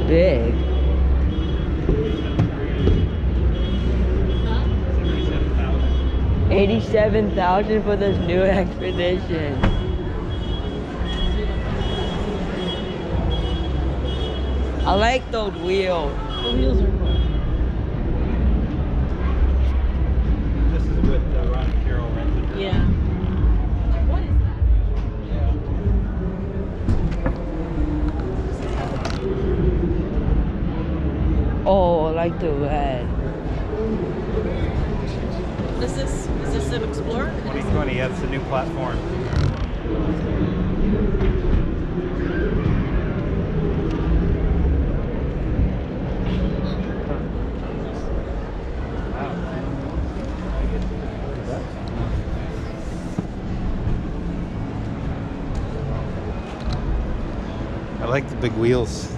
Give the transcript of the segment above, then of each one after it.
big. Huh? 87,000 for this new expedition. I like those wheels. The wheels are cool. This is what Ron Carroll rented. Yeah. What is that? Oh, I like the red. Is this an Explorer? 2020, yeah, it's a new platform. I like the big wheels.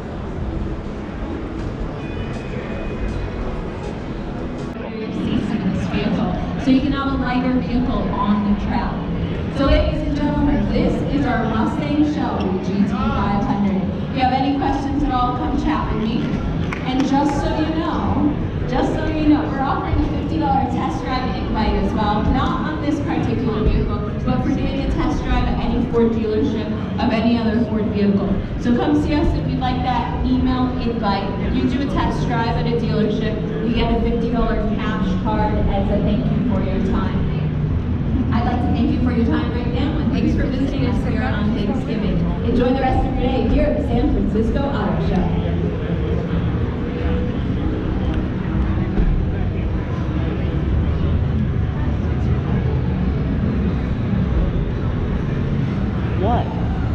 So you can have a lighter vehicle on the trail. So ladies and gentlemen, this is our Mustang Shelby GT500. If you have any questions at all, come chat with me. And just so you know, we're offering a $50 test drive invite as well, not on this particular vehicle, but for doing a test drive at any Ford dealership of any other Ford vehicle. So come see us if you'd like that email invite. You do a test drive at a dealership, you get a $50 cash card as a thank you for your time. I'd like to thank you for your time right now, and thanks for visiting us here on Thanksgiving. Enjoy the rest of your day here at the San Francisco Auto Show. What?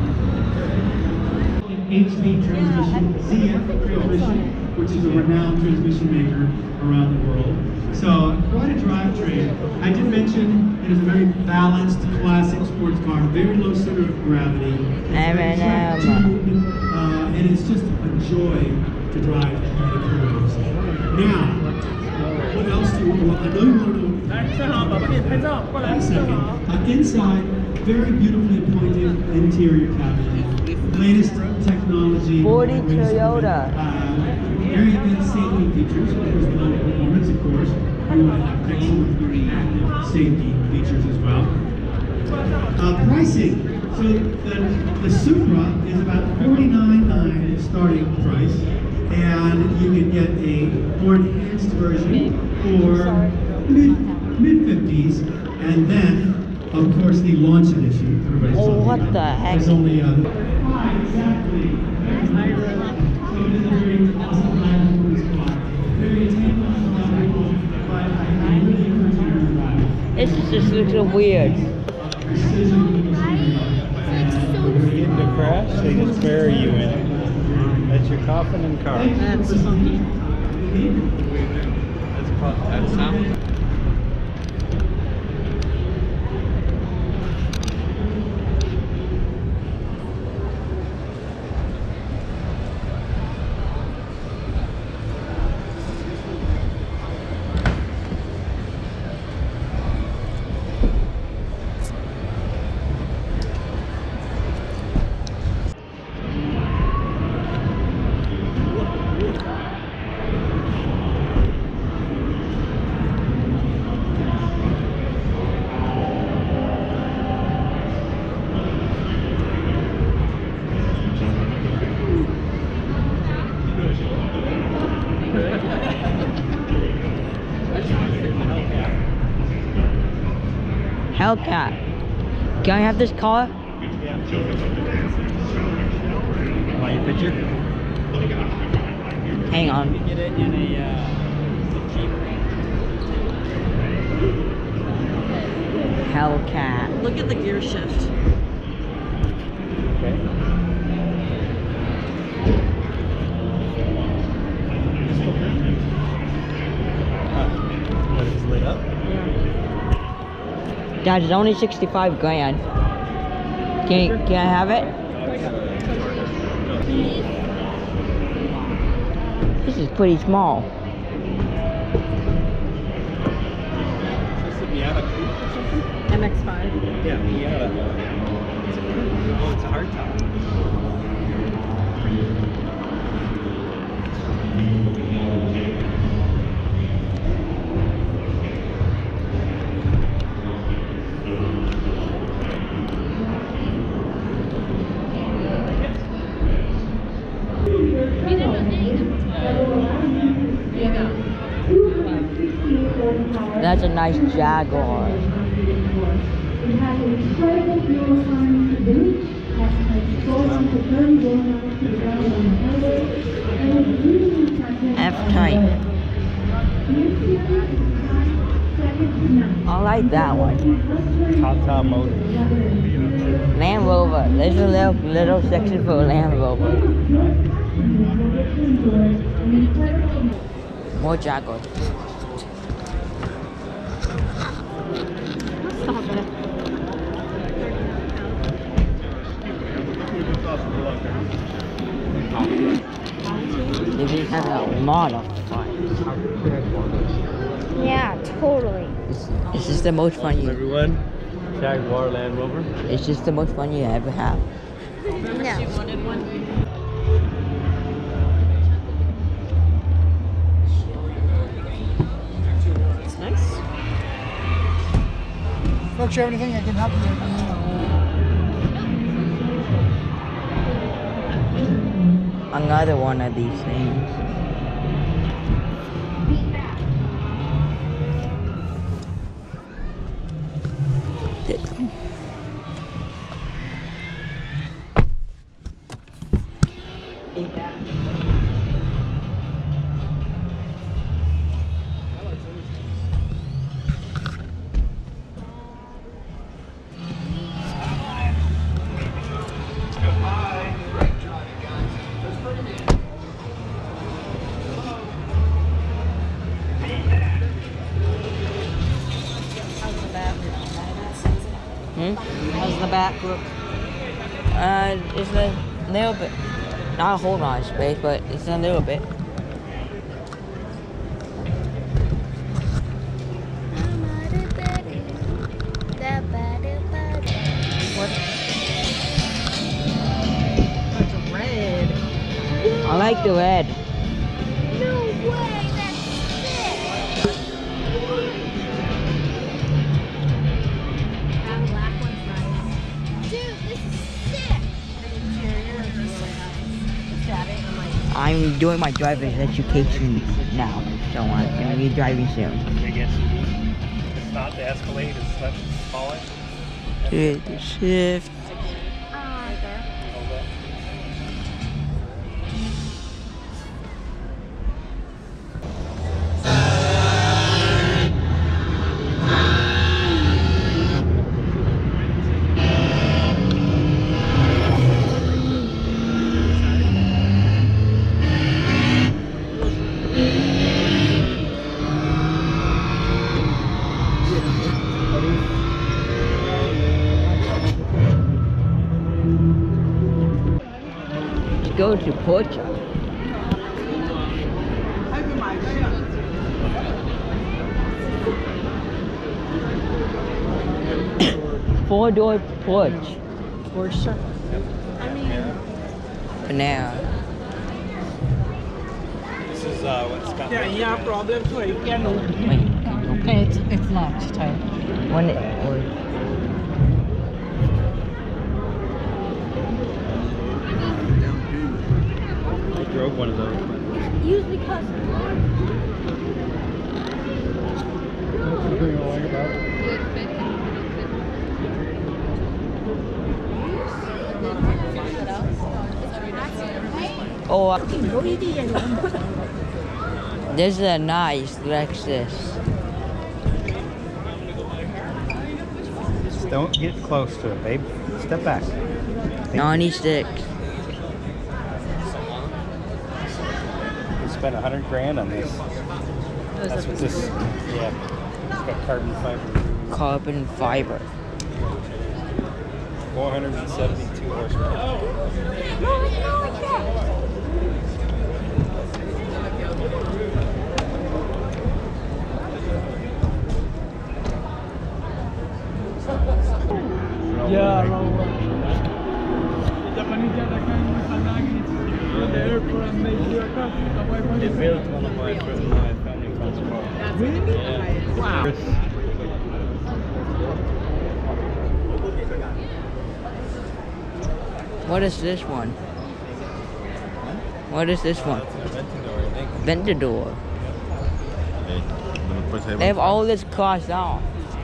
H-speed transmission, Nissian transmission, which is a renowned transmission maker around the world. So quite a drivetrain. I did mention it is a very balanced, classic sports car, very low center of gravity. And it's just a joy to drive the curves. Now, what else do you want? I know you want to know. Inside, very beautifully appointed interior cabinet. Latest technology. 40 Toyota. Very good safety features, because low performance, of course. We want to have excellent, very active safety features as well. Pricing. So the Supra is about $49,900 starting price, and you can get a more enhanced version for mid-50s, and then, of course, the launch edition. Everybody's Oh, talking what about. the heck? There's only exactly. So it is a very awesome platform for this car. Very attainable, but I really encourage you to ride. This just looks so weird. Precision. When you get in a crash, they just bury you in it. That's your coffin and car. That's funky. That's sound. Hellcat. Can I have this car? Want your picture? Hang on. Get it in a Jeep. Hellcat. Look at the gear shift. Okay. What, it's lit up? Dad, it's only 65 grand. Can I have it? This is pretty small. Is this a Miata coupe or something? MX-5. Yeah, Miata. It's a coupe. Oh, it's a hardtop. nice Jaguar. It has an incredible fuel economy to boot, has control up to 30 miles to the ground on the highway, and is really protected. F-Type. I like that one. Tata Motors. Land Rover. There's a little section for Land Rover. More Jaguars. They have a lot of fun. Yeah, totally. It's just the most fun you. Everyone, Jaguar Land Rover. It's just the most fun you ever have. Remember she wanted one? It's nice. Folks, you have anything I can help you with? Another one of these things. How's the back look? It's a little bit, not a whole lot of space, but it's a little bit. That's red. I like the red. No way, that's sick! That black one's nice. Dude, this is sick! I'm doing my driver's education now, so I'm gonna be driving soon. Big SUV. It's not the Escalade, it's much smaller. Hit the shift. Right there. All that. Let's go to Portia. Four-door porch. Porsche. Banana. This is what's got problem, so you can Wait, Okay, it's locked tight. when I drove one of those. Usually because Something I like about it. oh, this is a nice Lexus. Just don't get close to it, babe. Step back. 96. We spent 100 grand on this. That's what this, yeah. It's got carbon fiber. Carbon fiber. 472 horsepower. Yeah, They built one of my family friends' cars. Really? Yeah. Wow. What is this one? What is this one? Ventador, I think. Ventador. They have all this crossed out.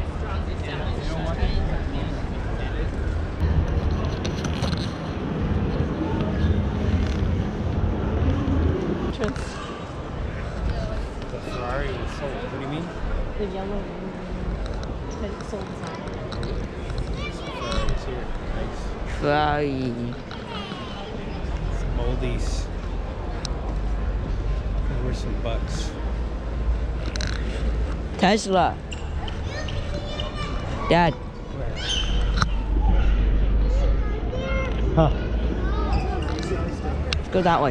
The Ferrari was sold. What do you mean? The yellow one. It's sold sign. Ferrari's here. Nice. Ferrari. Some oldies. There were some bucks. Tesla. Dad. Huh. Let's go that way.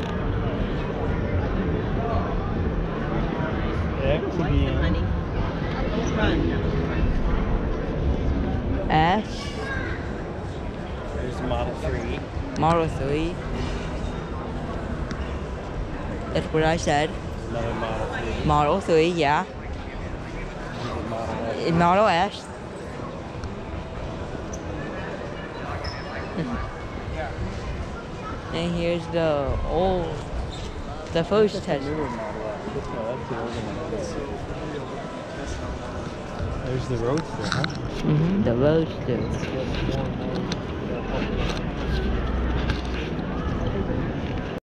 S. There's Model 3. Model 3. That's what I said. Another Model 3. Model 3, yeah. Model S. Model S. And here's the first Tesla. Newer Model S. No, that's the older one. There's the Roadster, huh? The Roadster. More and more.